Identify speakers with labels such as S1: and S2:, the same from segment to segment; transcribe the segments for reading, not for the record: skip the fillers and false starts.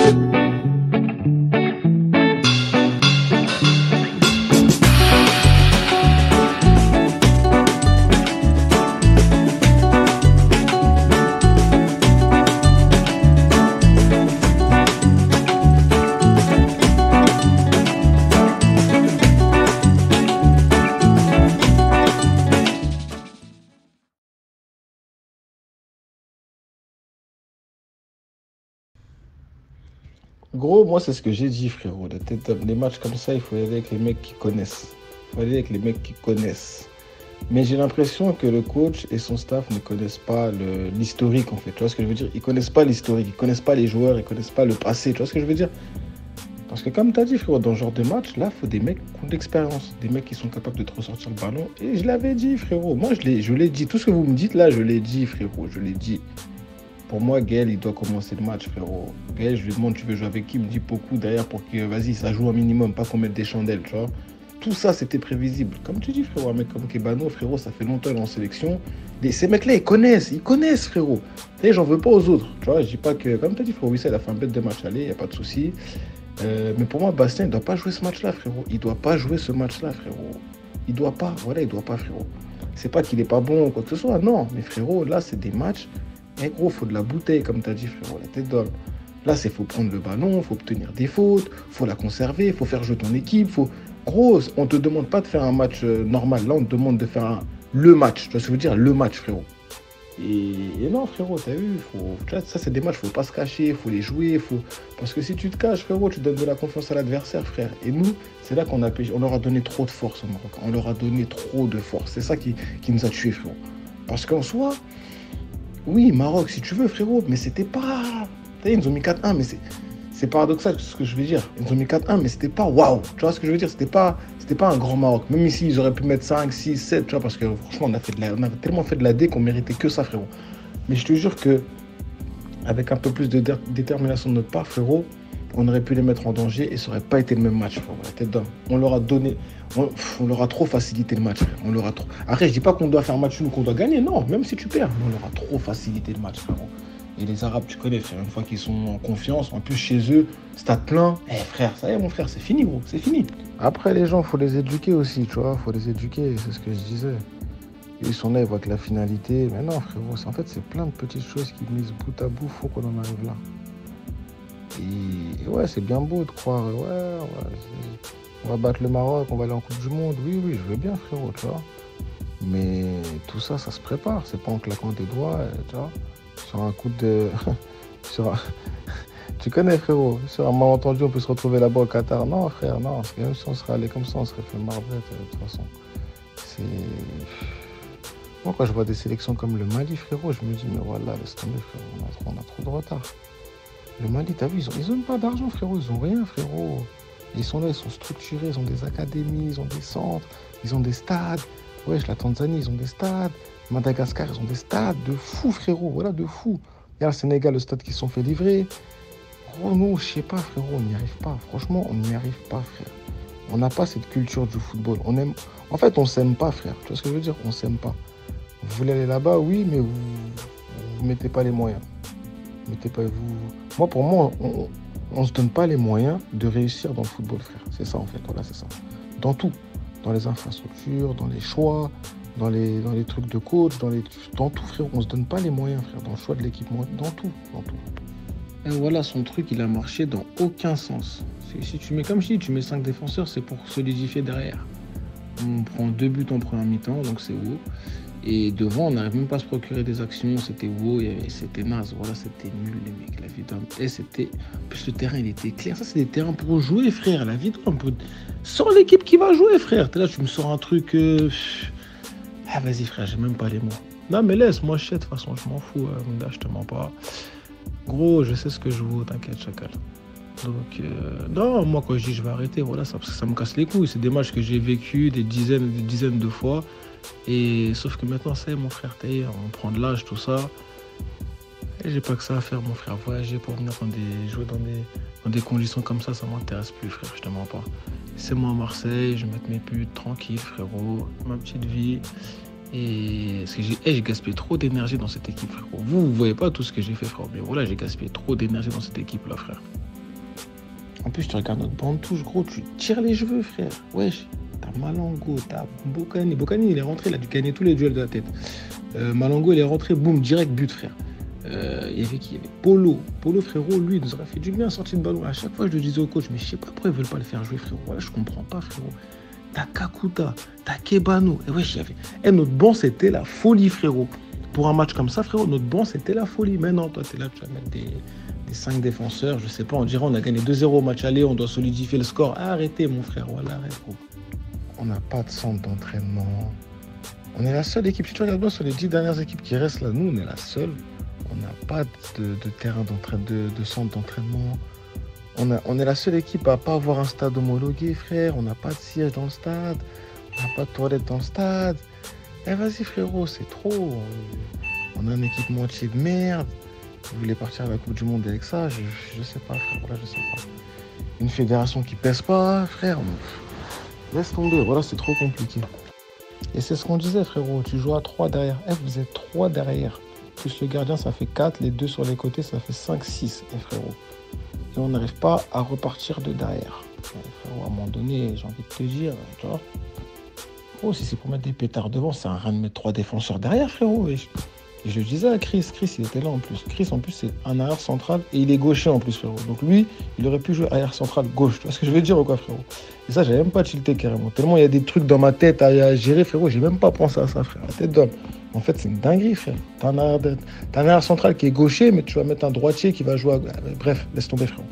S1: Gros, moi, c'est ce que j'ai dit, frérot. Les matchs comme ça, il faut y aller avec les mecs qui connaissent. Il faut aller avec les mecs qui connaissent. Mais j'ai l'impression que le coach et son staff ne connaissent pas l'historique, en fait. Tu vois ce que je veux dire? Ils connaissent pas l'historique, ils connaissent pas les joueurs, ils connaissent pas le passé. Tu vois ce que je veux dire? Parce que comme tu as dit, frérot, dans ce genre de match, là, il faut des mecs qui ont de l'expérience. Des mecs qui sont capables de te ressortir le ballon. Et je l'avais dit, frérot. Moi, je l'ai dit. Tout ce que vous me dites, là, je l'ai dit, frérot. Je l'ai dit. Pour moi, Gaël, il doit commencer le match, frérot. Gaël, je lui demande, tu veux jouer avec qui? Il me dit beaucoup derrière pour que, vas-y, ça joue un minimum, pas qu'on mette des chandelles, tu vois. Tout ça, c'était prévisible. Comme tu dis, frérot, un mec comme Kebano, frérot, ça fait longtemps en sélection. Ces mecs-là, ils connaissent, frérot. Et j'en veux pas aux autres, tu vois. Je dis pas que, comme tu as dit, frérot, Wissal a fait un bête de match aller, il n'y a pas de souci. Mais pour moi, Bastien, il doit pas jouer ce match-là, frérot. Il doit pas jouer ce match-là, frérot. Il doit pas, voilà, il doit pas, frérot. C'est pas qu'il est pas bon ou quoi que ce soit, non. Mais frérot, là, c'est des matchs. Eh gros, faut de la bouteille, comme tu as dit, frérot, la tête d'homme. Là, c'est faut prendre le ballon, faut obtenir des fautes, faut la conserver, faut faire jouer ton équipe. Gros, on te demande pas de faire un match normal. Là, on te demande de faire le match. Tu vois ce que je veux dire? Le match, frérot. Et non, frérot, t'as vu, ça, c'est des matchs, faut pas se cacher, faut les jouer. Parce que si tu te caches, frérot, tu donnes de la confiance à l'adversaire, frère. Et nous, c'est là qu'on leur a donné trop de force au Maroc. On leur a donné trop de force. C'est ça qui nous a tués, frérot. Parce qu'en soi, oui, Maroc, si tu veux, frérot, mais c'était pas... Ils nous ont mis 4-1, mais c'est paradoxal ce que je veux dire. Ils nous ont mis 4-1, mais c'était pas waouh. Tu vois ce que je veux dire? C'était pas un grand Maroc. Même ici, ils auraient pu mettre 5, 6, 7, tu vois, parce que franchement, on a tellement fait de la D qu'on méritait que ça, frérot. Mais je te jure que avec un peu plus de détermination de notre part, frérot, on aurait pu les mettre en danger et ça aurait pas été le même match, frérot. La tête d'homme. On leur a donné... On leur a trop facilité le match, frère. On leur a trop... Après, je dis pas qu'on doit faire match nul ou qu'on doit gagner, non, même si tu perds, on leur a trop facilité le match, frérot. Et les Arabes, tu connais, frère, une fois qu'ils sont en confiance, en plus chez eux, stade plein, frère, ça y est, mon frère, c'est fini, gros, c'est fini. Après, les gens, faut les éduquer aussi, tu vois, faut les éduquer, c'est ce que je disais. Ils sont là, ils voient que la finalité, mais non, frérot, en fait, c'est plein de petites choses qui misent bout à bout, faut qu'on en arrive là. Et ouais, c'est bien beau de croire, on va battre le Maroc, on va aller en Coupe du Monde. Oui, je veux bien, frérot, tu vois. Mais tout ça, ça se prépare. C'est pas en claquant des doigts, tu vois. Sur un coup de... Tu connais, frérot. Sur un malentendu, on peut se retrouver là-bas au Qatar. Non, frère, non. Parce que même si on serait allé comme ça, on serait fait marbrette, de toute façon. Moi, quand je vois des sélections comme le Mali, frérot, je me dis, mais voilà, laisse tomber, frérot. On a trop de retard. Le Mali, t'as vu, ils ont pas d'argent, frérot. Ils ont rien, frérot. Ils sont là, ils sont structurés, ils ont des académies, ils ont des centres, ils ont des stades. Wesh, la Tanzanie, ils ont des stades. Madagascar, ils ont des stades de fous, frérot, voilà, de fous. Il y a le Sénégal, le stade qui se sont fait livrer. Gros, nous, je sais pas, frérot, on n'y arrive pas. Franchement, on n'y arrive pas, frère. On n'a pas cette culture du football. En fait, on s'aime pas, frère. Tu vois ce que je veux dire? On s'aime pas. Vous voulez aller là-bas, oui, mais vous mettez pas les moyens. Moi, pour moi, on se donne pas les moyens de réussir dans le football, frère. C'est ça, en fait. Voilà, c'est ça. Dans tout. Dans les infrastructures, dans les choix, dans les trucs de coach, dans tout, frère. On se donne pas les moyens, frère. Dans le choix de l'équipe, dans tout. Et voilà, son truc, il a marché dans aucun sens. Si tu mets, comme je dis, tu mets 5 défenseurs, c'est pour solidifier derrière. On prend 2 buts en première mi-temps, donc c'est wow. Et devant, on n'arrive même pas à se procurer des actions. C'était wow, c'était naze. Voilà, c'était nul, les mecs. La vie d'homme. Et c'était... En plus, le terrain, il était clair. Ça, c'est des terrains pour jouer, frère. La vie d'homme. Sors l'équipe qui va jouer, frère. T'es là, tu me sors un truc... Ah, vas-y, frère, j'ai même pas les mots. Non, mais laisse, moi, je sais, de toute façon, je m'en fous. Là, je te mens pas. Gros, je sais ce que je vaux, t'inquiète, chacal. Donc, non, moi, quand je dis je vais arrêter, voilà, ça, parce que ça me casse les couilles. C'est des matchs que j'ai vécu des dizaines de fois. Et sauf que maintenant, ça y est, mon frère, on prend de l'âge, tout ça. Et j'ai pas que ça à faire, mon frère. Voyager pour venir jouer dans des conditions comme ça m'intéresse plus, frère, je te mens pas. C'est moi à Marseille, je vais mettre mes buts tranquille, frérot, ma petite vie. Et parce que j'ai gaspillé trop d'énergie dans cette équipe, frérot. Vous voyez pas tout ce que j'ai fait, frérot. Mais voilà, j'ai gaspillé trop d'énergie dans cette équipe-là, frère. En plus, tu regardes notre bande touche, gros, tu tires les cheveux, frère. Wesh, t'as Malango, t'as Bocani. Bocani, il est rentré, il a dû gagner tous les duels de la tête. Malango, il est rentré, boum, direct but, frère. Il y avait qui? Il y avait Polo. Polo, frérot, lui, il nous aurait fait du bien sortir de ballon. À chaque fois, je le disais au coach, mais je sais pas pourquoi ils veulent pas le faire jouer, frérot. Voilà, je comprends pas, frérot. T'as Kakuta, t'as Kebano. Et wesh, il y avait. Et notre banc, c'était la folie, frérot. Pour un match comme ça, frérot, notre banc, c'était la folie. Mais non, toi, t'es là, tu vas mettre des 5 défenseurs. Je sais pas, on dirait, on a gagné 2-0 au match aller, on doit solidifier le score. Arrêtez, mon frère, voilà, arrête, gros. On n'a pas de centre d'entraînement. On est la seule équipe. Si tu regardes bien sur les 10 dernières équipes qui restent là, nous, on est la seule. On n'a pas de terrain de centre d'entraînement. On est la seule équipe à ne pas avoir un stade homologué, frère. On n'a pas de siège dans le stade. On n'a pas de toilette dans le stade. Eh, vas-y, frérot, c'est trop. On a un équipementier de merde. Vous voulez partir à la Coupe du Monde avec ça? Je sais pas, frère. Voilà, je sais pas. Une fédération qui pèse pas, frère. Laisse tomber. Voilà, c'est trop compliqué. Et c'est ce qu'on disait, frérot. Tu joues à 3 derrière. Eh, vous êtes 3 derrière. Plus le gardien, ça fait 4. Les 2 sur les côtés, ça fait 5, 6, frérot. Et on n'arrive pas à repartir de derrière. Frérot, à un moment donné, j'ai envie de te dire, tu vois. Oh, si c'est pour mettre des pétards devant, c'est un rien de mettre 3 défenseurs derrière, frérot. Et je le disais à Chris. Chris, il était là en plus. Chris, en plus, c'est un arrière central et il est gaucher en plus, frérot. Donc lui, il aurait pu jouer arrière central gauche. Tu vois ce que je veux dire ou quoi, frérot? Et ça, j'avais même pas tilté carrément. Tellement il y a des trucs dans ma tête à gérer, frérot. J'ai même pas pensé à ça, frère. La tête d'homme. En fait, c'est une dinguerie, frère. T'as un arrière central qui est gaucher, mais tu vas mettre un droitier qui va jouer à... Bref, laisse tomber, frérot.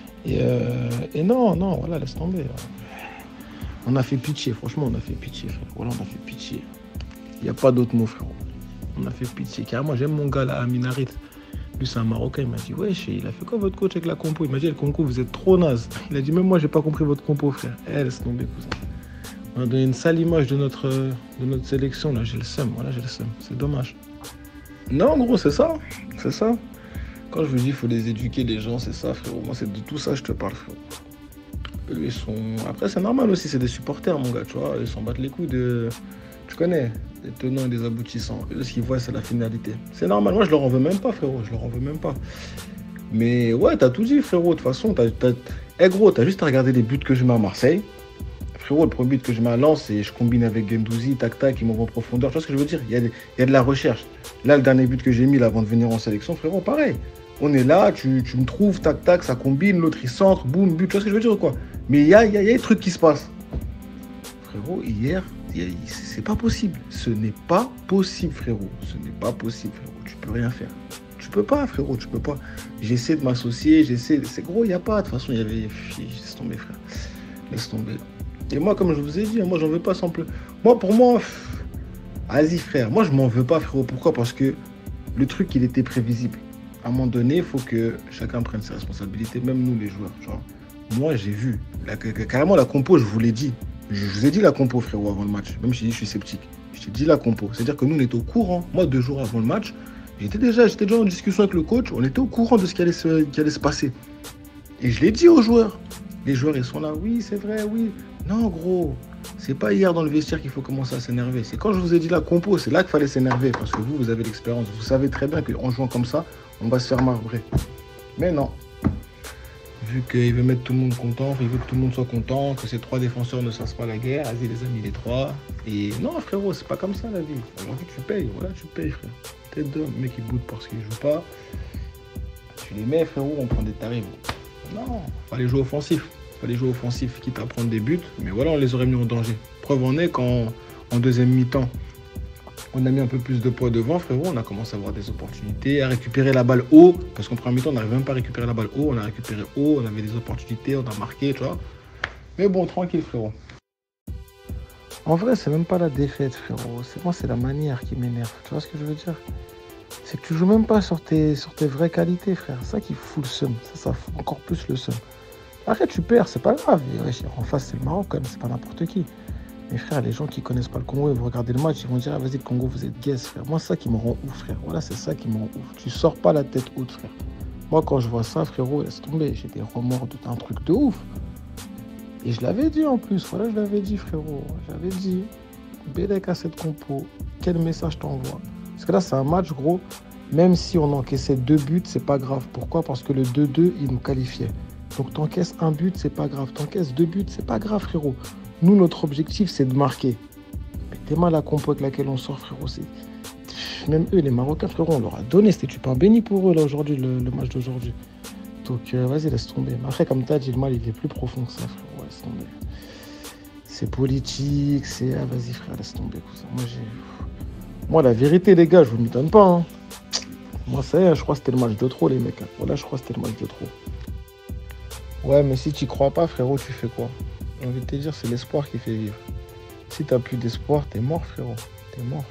S1: Et non, voilà, laisse tomber. On a fait pitié, franchement, on a fait pitié, frère. Voilà, on a fait pitié. Il n'y a pas d'autre mot, frérot. On a fait pitié. Carrément, j'aime mon gars là, Aminarit. Lui, c'est un Marocain. Il m'a dit, wesh, il a fait quoi votre coach avec la compo? Il m'a dit, le compo, vous êtes trop naze. Il a dit, même moi, j'ai pas compris votre compo, frère. Laisse tomber, cousin. On a donné une sale image de notre sélection. Là, j'ai le seum. Voilà, j'ai le seum. C'est dommage. Non, gros, c'est ça. C'est ça. Quand je vous dis, il faut les éduquer, les gens, c'est ça, frérot. Moi, c'est de tout ça que je te parle, frérot. Eux, ils sont... Après, c'est normal aussi, c'est des supporters, mon gars, tu vois. Ils s'en battent les couilles de... Tu connais, des tenants et des aboutissants. Eux, ce qu'ils voient, c'est la finalité. C'est normal. Moi, je leur en veux même pas, frérot. Je leur en veux même pas. Mais ouais, t'as tout dit, frérot. De toute façon, gros, t'as juste à regarder les buts que je mets à Marseille. Frérot, le premier but que je mets à Lens, c'est je combine avec Guendouzi, tac-tac, ils m'envoient en profondeur. Tu vois ce que je veux dire? Il y a de la recherche. Là, le dernier but que j'ai mis là, avant de venir en sélection, frérot, pareil. On est là, tu me trouves, tac-tac, ça combine, l'autre il centre, boum, but. Tu vois ce que je veux dire ou quoi? Mais il y a des trucs qui se passent. Frérot, hier, c'est pas possible. Ce n'est pas possible, frérot. Ce n'est pas possible, frérot. Tu peux rien faire. Tu peux pas, frérot, tu peux pas. J'essaie de m'associer, c'est gros, il n'y a pas. De toute façon, il y avait... Laisse tomber, frère. Laisse tomber. Et moi, comme je vous ai dit, moi, j'en veux pas sans plus. Moi, pour moi, vas-y, frère. Moi, je m'en veux pas, frérot. Pourquoi? Parce que le truc, il était prévisible. À un moment donné, il faut que chacun prenne ses responsabilités, même nous, les joueurs. Genre, moi, j'ai vu. Carrément, la compo, je vous l'ai dit. Je vous ai dit la compo, frérot, avant le match. Même si je suis sceptique. Je t'ai dit la compo. C'est-à-dire que nous, on était au courant. Moi, 2 jours avant le match, j'étais déjà en discussion avec le coach. On était au courant de ce qui allait se passer. Et je l'ai dit aux joueurs. Les joueurs, ils sont là. Oui, c'est vrai, oui. Non, gros. C'est pas hier dans le vestiaire qu'il faut commencer à s'énerver. C'est quand je vous ai dit la compo, c'est là qu'il fallait s'énerver. Parce que vous avez l'expérience. Vous savez très bien qu'en jouant comme ça, on va se faire marbrer. Mais non. Vu qu'il veut mettre tout le monde content, il veut que tout le monde soit content, que ces 3 défenseurs ne fassent pas la guerre. Vas-y, les amis, les 3. Et non, frérot, c'est pas comme ça la vie. Aujourd'hui, tu payes. Voilà, tu payes, frère. Tête d'homme, mec, il boude parce qu'il joue pas. Tu les mets, frérot, on prend des tarifs. Non, fallait jouer offensif. Fallait jouer offensif, quitte à prendre des buts. Mais voilà, on les aurait mis en danger. Preuve en est qu'en deuxième mi-temps, on a mis un peu plus de poids devant, frérot. On a commencé à avoir des opportunités, à récupérer la balle haut. Parce qu'en première mi-temps, on n'arrivait même pas à récupérer la balle haut. On a récupéré haut, on avait des opportunités, on a marqué, tu vois. Mais bon, tranquille, frérot. En vrai, c'est même pas la défaite, frérot. Moi, c'est la manière qui m'énerve. Tu vois ce que je veux dire? C'est que tu joues même pas sur tes vraies qualités, frère. C'est ça qui fout le seum. Ça fout encore plus le seum. Arrête, tu perds, c'est pas grave. En face, c'est le Maroc, quand même, c'est pas n'importe qui. Mais frère, les gens qui connaissent pas le Congo, ils vont regarder le match, ils vont dire, ah, vas-y, le Congo, vous êtes guess, frère. Moi, c'est ça qui me rend ouf, frère. Voilà, c'est ça qui me rend ouf. Tu sors pas la tête haute, frère. Moi, quand je vois ça, frérot, laisse tomber. J'ai des remords d'un truc de ouf. Et je l'avais dit en plus. Voilà, je l'avais dit, frérot. J'avais dit, Bélec à cette compo, quel message t'envoie? Parce que là, c'est un match, gros. Même si on encaissait 2 buts, c'est pas grave. Pourquoi? Parce que le 2-2, il nous qualifiait. Donc t'encaisses un but, c'est pas grave. T'encaisses 2 buts, c'est pas grave, frérot. Nous, notre objectif, c'est de marquer. Mais t'es mal la compo avec laquelle on sort, frérot. Même eux, les Marocains, frérot, on leur a donné. C'était du pain béni pour eux, là, aujourd'hui, le match d'aujourd'hui. Donc, vas-y, laisse tomber. Mais après, comme t'as dit, le mal, il est plus profond que ça, frérot. Laisse tomber. C'est politique, c'est... Ah, vas-y, frère, laisse tomber. Moi, la vérité, les gars, je vous m'étonne pas. Hein. Moi, ça y est, je crois que c'était le match de trop, les mecs. Hein. Voilà, je crois que c'était le match de trop. Ouais, mais si tu crois pas, frérot, tu fais quoi? J'ai envie de te dire, c'est l'espoir qui fait vivre. Si t'as plus d'espoir, t'es mort, frérot. T'es mort.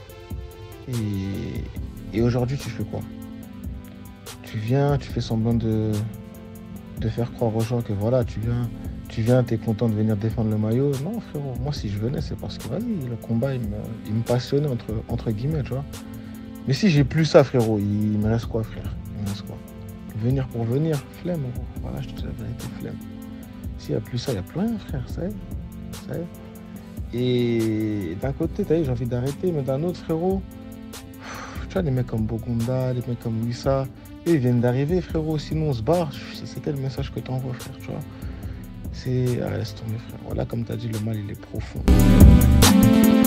S1: Et aujourd'hui, tu fais quoi? Tu viens, tu fais semblant de faire croire aux gens que voilà, tu viens, t'es content de venir défendre le maillot. Non, frérot, moi, si je venais, c'est parce que, vas-y, le combat, il me passionnait, entre guillemets, tu vois. Mais si j'ai plus ça, frérot, il me reste quoi, frère? Il me reste quoi? Venir pour venir, flemme, gros. Voilà, je te dis la vérité, flemme. S'il n'y a plus ça, il n'y a plus rien, frère, ça y est. Ça y est. Et d'un côté, t'as vu, j'ai envie d'arrêter, mais d'un autre, frérot, tu vois, les mecs comme Bogunda, les mecs comme Wissa, eux, ils viennent d'arriver, frérot, sinon on se barre. C'est quel message que t'envoies, frère, tu vois? C'est... Ah, laisse tomber, frère. Voilà, comme t'as dit, le mal, il est profond.